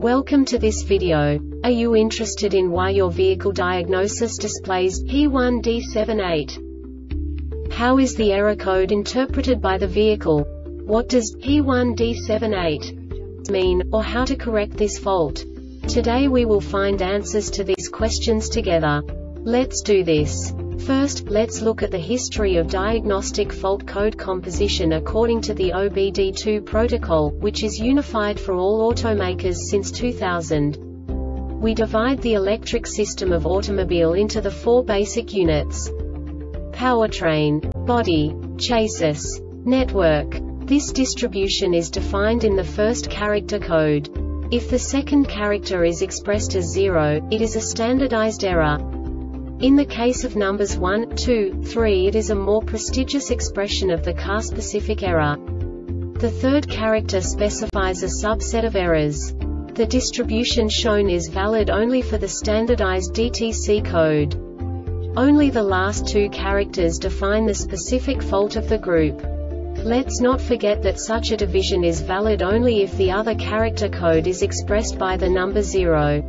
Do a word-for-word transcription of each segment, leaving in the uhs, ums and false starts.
Welcome to this video. Are you interested in why your vehicle diagnosis displays P one D seven eight? How is the error code interpreted by the vehicle? What does P one D seven eight mean, or how to correct this fault? Today we will find answers to these questions together. Let's do this. First, let's look at the history of diagnostic fault code composition according to the O B D two protocol, which is unified for all automakers since two thousand. We divide the electric system of automobile into the four basic units: powertrain, body, chassis, network. This distribution is defined in the first character code. If the second character is expressed as zero, it is a standardized error. In the case of numbers one, two, three, it is a more prestigious expression of the car-specific error. The third character specifies a subset of errors. The distribution shown is valid only for the standardized D T C code. Only the last two characters define the specific fault of the group. Let's not forget that such a division is valid only if the other character code is expressed by the number zero.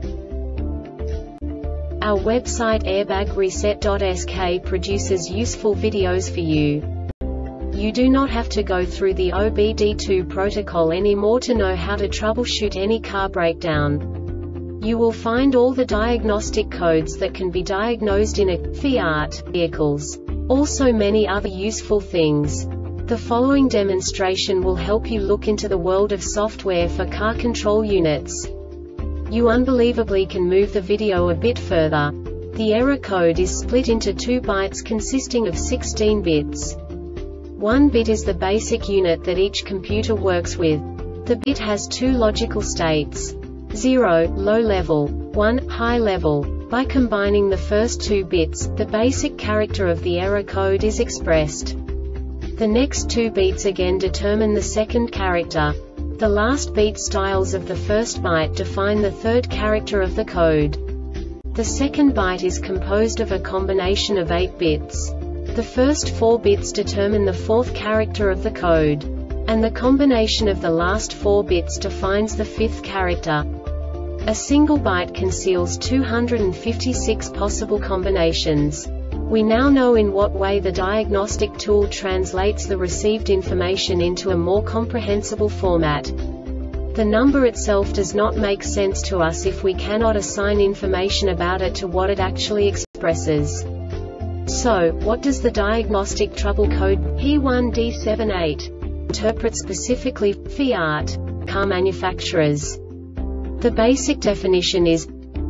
Our website airbag reset dot S K produces useful videos for you. You do not have to go through the O B D two protocol anymore to know how to troubleshoot any car breakdown. You will find all the diagnostic codes that can be diagnosed in a Fiat vehicles. Also many other useful things. The following demonstration will help you look into the world of software for car control units. You unbelievably can move the video a bit further. The error code is split into two bytes consisting of sixteen bits. One bit is the basic unit that each computer works with. The bit has two logical states: zero, low level, one, high level. By combining the first two bits, the basic character of the error code is expressed. The next two bits again determine the second character. The last beat styles of the first byte define the third character of the code. The second byte is composed of a combination of eight bits. The first four bits determine the fourth character of the code. And the combination of the last four bits defines the fifth character. A single byte conceals two hundred fifty-six possible combinations. We now know in what way the diagnostic tool translates the received information into a more comprehensible format. The number itself does not make sense to us if we cannot assign information about it to what it actually expresses. So, what does the diagnostic trouble code P one D seven eight interpret specifically for Fiat car manufacturers? The basic definition is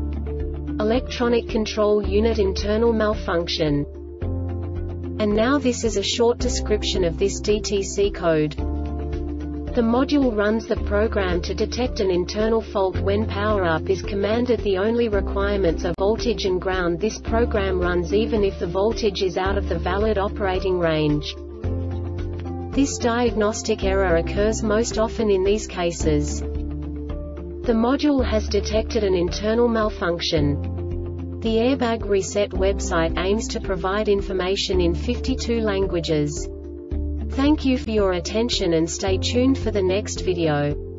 electronic control unit internal malfunction. And now this is a short description of this D T C code. The module runs the program to detect an internal fault when power-up is commanded. The only requirements are voltage and ground. This program runs even if the voltage is out of the valid operating range. This diagnostic error occurs most often in these cases. The module has detected an internal malfunction. The Airbag Reset website aims to provide information in fifty-two languages. Thank you for your attention and stay tuned for the next video.